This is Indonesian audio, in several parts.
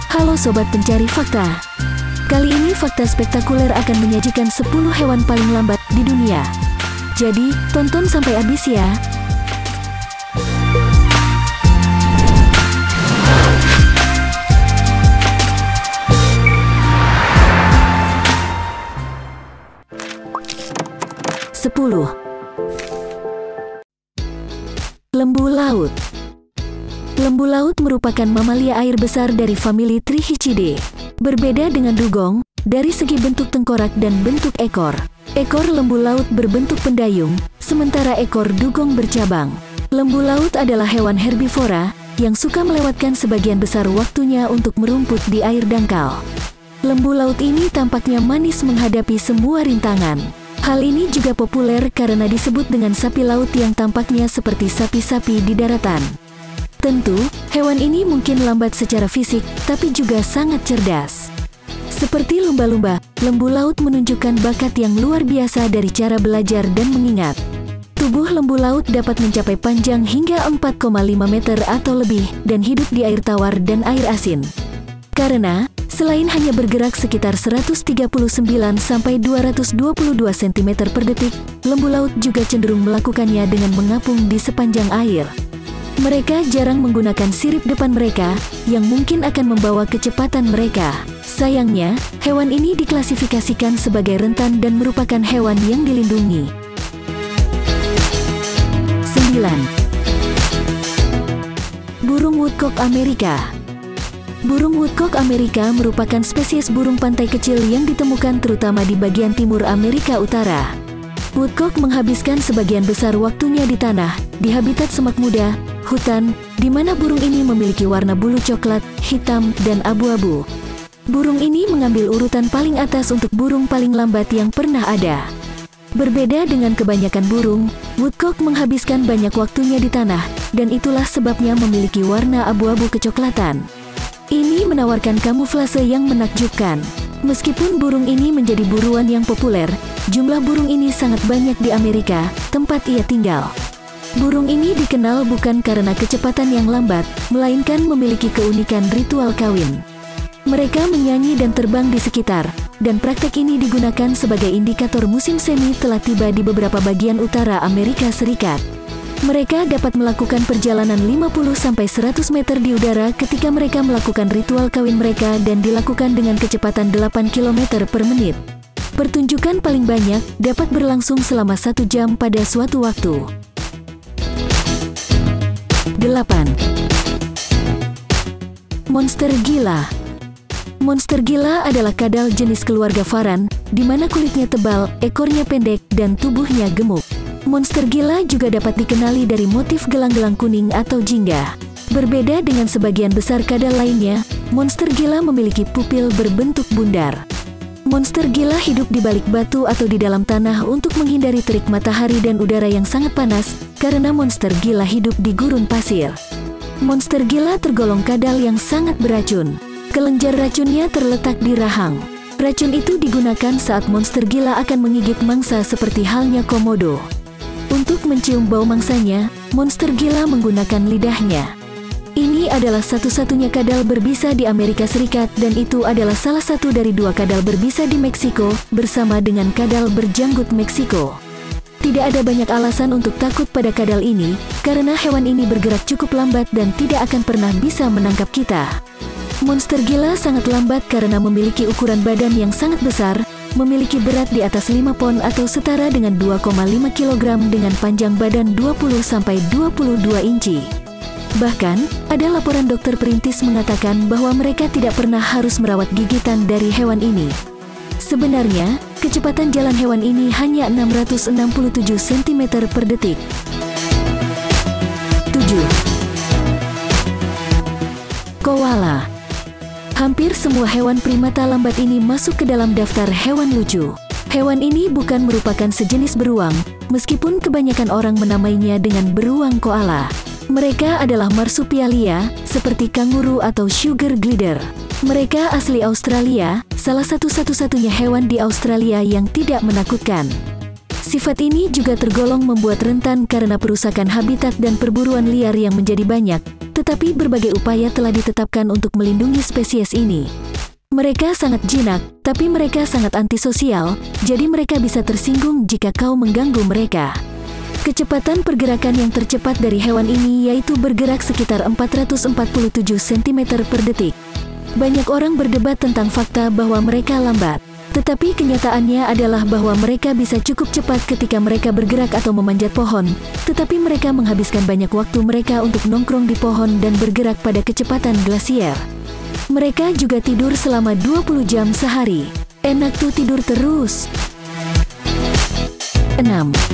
Halo Sobat Pencari Fakta. Kali ini fakta spektakuler akan menyajikan 10 hewan paling lambat di dunia. Jadi, tonton sampai habis ya. Sepuluh. Lembu laut. Lembu laut merupakan mamalia air besar dari famili Trichicidae. Berbeda dengan dugong, dari segi bentuk tengkorak dan bentuk ekor. Ekor lembu laut berbentuk pendayung, sementara ekor dugong bercabang. Lembu laut adalah hewan herbivora, yang suka melewatkan sebagian besar waktunya untuk merumput di air dangkal. Lembu laut ini tampaknya manis menghadapi semua rintangan. Hal ini juga populer karena disebut dengan sapi laut yang tampaknya seperti sapi-sapi di daratan. Tentu, hewan ini mungkin lambat secara fisik, tapi juga sangat cerdas. Seperti lumba-lumba, lembu laut menunjukkan bakat yang luar biasa dari cara belajar dan mengingat. Tubuh lembu laut dapat mencapai panjang hingga 4,5 meter atau lebih, dan hidup di air tawar dan air asin. Karena, selain hanya bergerak sekitar 139 sampai 222 cm per detik, lembu laut juga cenderung melakukannya dengan mengapung di sepanjang air. Mereka jarang menggunakan sirip depan mereka, yang mungkin akan membawa kecepatan mereka. Sayangnya, hewan ini diklasifikasikan sebagai rentan dan merupakan hewan yang dilindungi. 9. Burung woodcock Amerika. Burung woodcock Amerika merupakan spesies burung pantai kecil yang ditemukan terutama di bagian timur Amerika Utara. Woodcock menghabiskan sebagian besar waktunya di tanah, di habitat semak muda, hutan, di mana burung ini memiliki warna bulu coklat, hitam, dan abu-abu. Burung ini mengambil urutan paling atas untuk burung paling lambat yang pernah ada. Berbeda dengan kebanyakan burung, woodcock menghabiskan banyak waktunya di tanah, dan itulah sebabnya memiliki warna abu-abu kecoklatan. Ini menawarkan kamuflase yang menakjubkan. Meskipun burung ini menjadi buruan yang populer, jumlah burung ini sangat banyak di Amerika, tempat ia tinggal. Burung ini dikenal bukan karena kecepatan yang lambat, melainkan memiliki keunikan ritual kawin. Mereka menyanyi dan terbang di sekitar, dan praktek ini digunakan sebagai indikator musim semi telah tiba di beberapa bagian utara Amerika Serikat. Mereka dapat melakukan perjalanan 50-100 meter di udara ketika mereka melakukan ritual kawin mereka dan dilakukan dengan kecepatan 8 km per menit. Pertunjukan paling banyak dapat berlangsung selama 1 jam pada suatu waktu. 8. Monster gila. Monster gila adalah kadal jenis keluarga varan, di mana kulitnya tebal, ekornya pendek, dan tubuhnya gemuk. Monster gila juga dapat dikenali dari motif gelang-gelang kuning atau jingga. Berbeda dengan sebagian besar kadal lainnya, monster gila memiliki pupil berbentuk bundar. Monster gila hidup di balik batu atau di dalam tanah untuk menghindari terik matahari dan udara yang sangat panas, karena monster gila hidup di gurun pasir. Monster gila tergolong kadal yang sangat beracun. Kelenjar racunnya terletak di rahang. Racun itu digunakan saat monster gila akan menggigit mangsa seperti halnya komodo. Untuk mencium bau mangsanya, monster gila menggunakan lidahnya. Ini adalah satu-satunya kadal berbisa di Amerika Serikat dan itu adalah salah satu dari 2 kadal berbisa di Meksiko, bersama dengan kadal berjanggut Meksiko. Tidak ada banyak alasan untuk takut pada kadal ini, karena hewan ini bergerak cukup lambat dan tidak akan pernah bisa menangkap kita. Monster gila sangat lambat karena memiliki ukuran badan yang sangat besar, memiliki berat di atas 5 pon atau setara dengan 2,5 kg dengan panjang badan 20-22 inci. Bahkan, ada laporan dokter perintis mengatakan bahwa mereka tidak pernah harus merawat gigitan dari hewan ini. Sebenarnya, kecepatan jalan hewan ini hanya 667 cm per detik. 7. Koala. Hampir semua hewan primata lambat ini masuk ke dalam daftar hewan lucu. Hewan ini bukan merupakan sejenis beruang, meskipun kebanyakan orang menamainya dengan beruang koala. Mereka adalah marsupialia, seperti kanguru atau sugar glider. Mereka asli Australia, salah satu-satunya hewan di Australia yang tidak menakutkan. Sifat ini juga tergolong membuat rentan karena perusakan habitat dan perburuan liar yang menjadi banyak, tetapi berbagai upaya telah ditetapkan untuk melindungi spesies ini. Mereka sangat jinak, tapi mereka sangat antisosial, jadi mereka bisa tersinggung jika kau mengganggu mereka. Kecepatan pergerakan yang tercepat dari hewan ini yaitu bergerak sekitar 447 cm per detik. Banyak orang berdebat tentang fakta bahwa mereka lambat. Tetapi kenyataannya adalah bahwa mereka bisa cukup cepat ketika mereka bergerak atau memanjat pohon, tetapi mereka menghabiskan banyak waktu mereka untuk nongkrong di pohon dan bergerak pada kecepatan glasier. Mereka juga tidur selama 20 jam sehari. Enak tuh tidur terus. 6.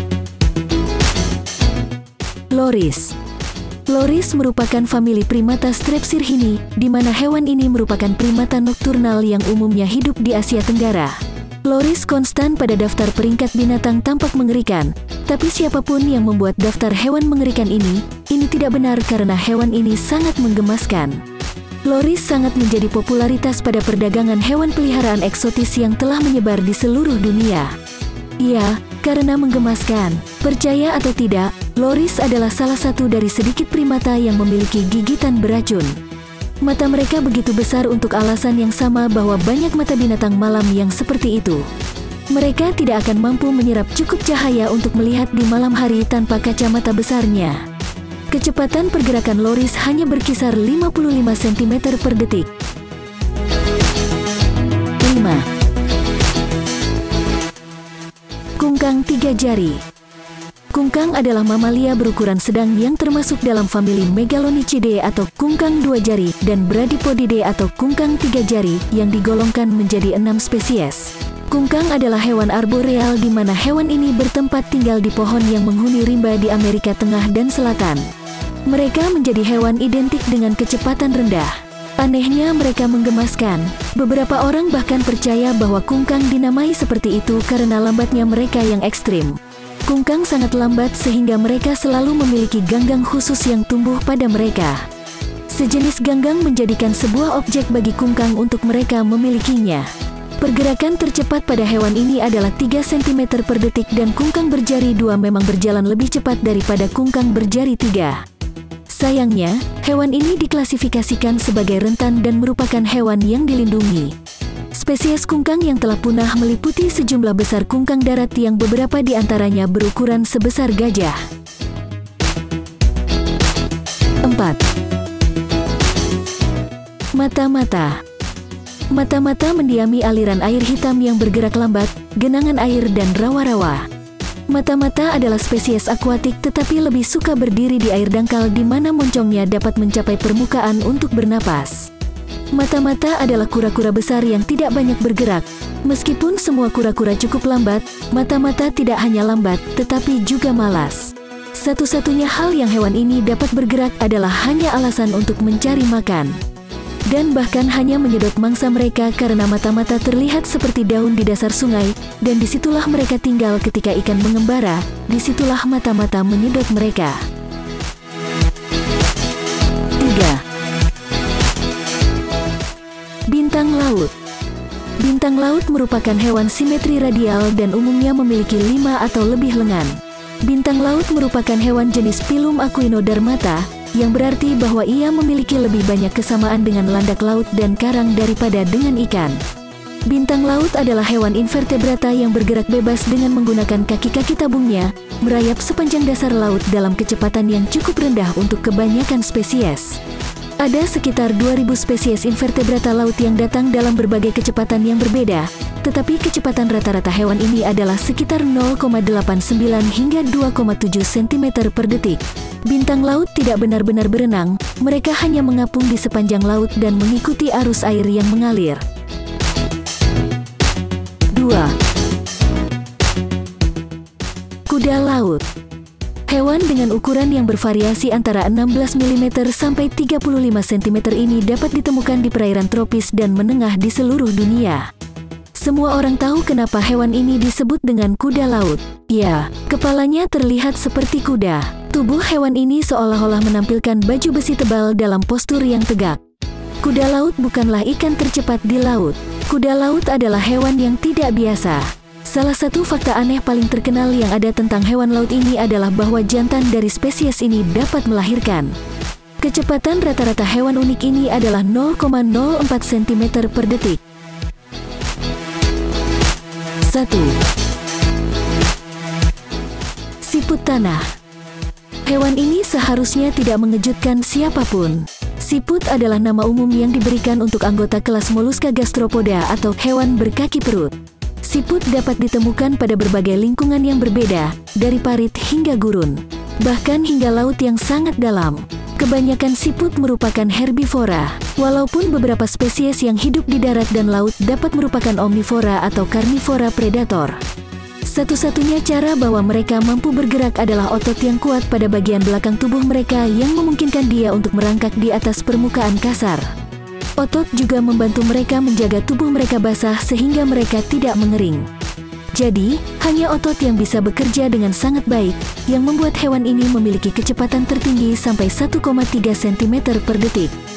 Loris. Loris merupakan famili primata Strepsirrhini, di mana hewan ini merupakan primata nokturnal yang umumnya hidup di Asia Tenggara. Loris konstan pada daftar peringkat binatang tampak mengerikan, tapi siapapun yang membuat daftar hewan mengerikan ini tidak benar karena hewan ini sangat menggemaskan. Loris sangat menjadi popularitas pada perdagangan hewan peliharaan eksotis yang telah menyebar di seluruh dunia. Ya, karena menggemaskan. Percaya atau tidak, Loris adalah salah satu dari sedikit primata yang memiliki gigitan beracun. Mata mereka begitu besar untuk alasan yang sama bahwa banyak mata binatang malam yang seperti itu. Mereka tidak akan mampu menyerap cukup cahaya untuk melihat di malam hari tanpa kacamata besarnya. Kecepatan pergerakan Loris hanya berkisar 55 cm per detik. 5. Kungkang 3 jari. Kungkang adalah mamalia berukuran sedang yang termasuk dalam famili Megalonychidae atau kungkang 2 jari dan Bradypodidae atau kungkang 3 jari yang digolongkan menjadi 6 spesies. Kungkang adalah hewan arboreal di mana hewan ini bertempat tinggal di pohon yang menghuni rimba di Amerika Tengah dan Selatan. Mereka menjadi hewan identik dengan kecepatan rendah. Anehnya mereka menggemaskan. Beberapa orang bahkan percaya bahwa kungkang dinamai seperti itu karena lambatnya mereka yang ekstrim. Kungkang sangat lambat sehingga mereka selalu memiliki ganggang khusus yang tumbuh pada mereka. Sejenis ganggang menjadikan sebuah objek bagi kungkang untuk mereka memilikinya. Pergerakan tercepat pada hewan ini adalah 3 cm per detik dan kungkang berjari 2 memang berjalan lebih cepat daripada kungkang berjari 3. Sayangnya, hewan ini diklasifikasikan sebagai rentan dan merupakan hewan yang dilindungi. Spesies kungkang yang telah punah meliputi sejumlah besar kungkang darat yang beberapa di antaranya berukuran sebesar gajah. 4. Mata-mata. Mata-mata mendiami aliran air hitam yang bergerak lambat, genangan air dan rawa-rawa. Mata-mata adalah spesies akuatik tetapi lebih suka berdiri di air dangkal di mana moncongnya dapat mencapai permukaan untuk bernapas. Mata-mata adalah kura-kura besar yang tidak banyak bergerak. Meskipun semua kura-kura cukup lambat, mata-mata tidak hanya lambat, tetapi juga malas. Satu-satunya hal yang hewan ini dapat bergerak adalah hanya alasan untuk mencari makan. Dan bahkan hanya menyedot mangsa mereka karena mata-mata terlihat seperti daun di dasar sungai, dan disitulah mereka tinggal ketika ikan mengembara, disitulah mata-mata menyedot mereka. 3. Bintang laut. Bintang laut merupakan hewan simetri radial dan umumnya memiliki 5 atau lebih lengan. Bintang laut merupakan hewan jenis Pilum aquinodermata, yang berarti bahwa ia memiliki lebih banyak kesamaan dengan landak laut dan karang daripada dengan ikan. Bintang laut adalah hewan invertebrata yang bergerak bebas dengan menggunakan kaki-kaki tabungnya, merayap sepanjang dasar laut dalam kecepatan yang cukup rendah untuk kebanyakan spesies. Ada sekitar 2000 spesies invertebrata laut yang datang dalam berbagai kecepatan yang berbeda, tetapi kecepatan rata-rata hewan ini adalah sekitar 0,89 hingga 2,7 cm per detik. Bintang laut tidak benar-benar berenang, mereka hanya mengapung di sepanjang laut dan mengikuti arus air yang mengalir. 2. Kuda laut. Hewan dengan ukuran yang bervariasi antara 16 mm sampai 35 cm ini dapat ditemukan di perairan tropis dan menengah di seluruh dunia. Semua orang tahu kenapa hewan ini disebut dengan kuda laut. Ya, kepalanya terlihat seperti kuda. Tubuh hewan ini seolah-olah menampilkan baju besi tebal dalam postur yang tegak. Kuda laut bukanlah ikan tercepat di laut. Kuda laut adalah hewan yang tidak biasa. Salah satu fakta aneh paling terkenal yang ada tentang hewan laut ini adalah bahwa jantan dari spesies ini dapat melahirkan. Kecepatan rata-rata hewan unik ini adalah 0,04 cm per detik. 1. Siput tanah. Hewan ini seharusnya tidak mengejutkan siapapun. Siput adalah nama umum yang diberikan untuk anggota kelas Mollusca gastropoda atau hewan berkaki perut. Siput dapat ditemukan pada berbagai lingkungan yang berbeda, dari parit hingga gurun, bahkan hingga laut yang sangat dalam. Kebanyakan siput merupakan herbivora, walaupun beberapa spesies yang hidup di darat dan laut dapat merupakan omnivora atau karnivora predator. Satu-satunya cara bahwa mereka mampu bergerak adalah otot yang kuat pada bagian belakang tubuh mereka yang memungkinkan dia untuk merangkak di atas permukaan kasar. Otot juga membantu mereka menjaga tubuh mereka basah sehingga mereka tidak mengering. Jadi, hanya otot yang bisa bekerja dengan sangat baik, yang membuat hewan ini memiliki kecepatan tertinggi sampai 1,3 cm per detik.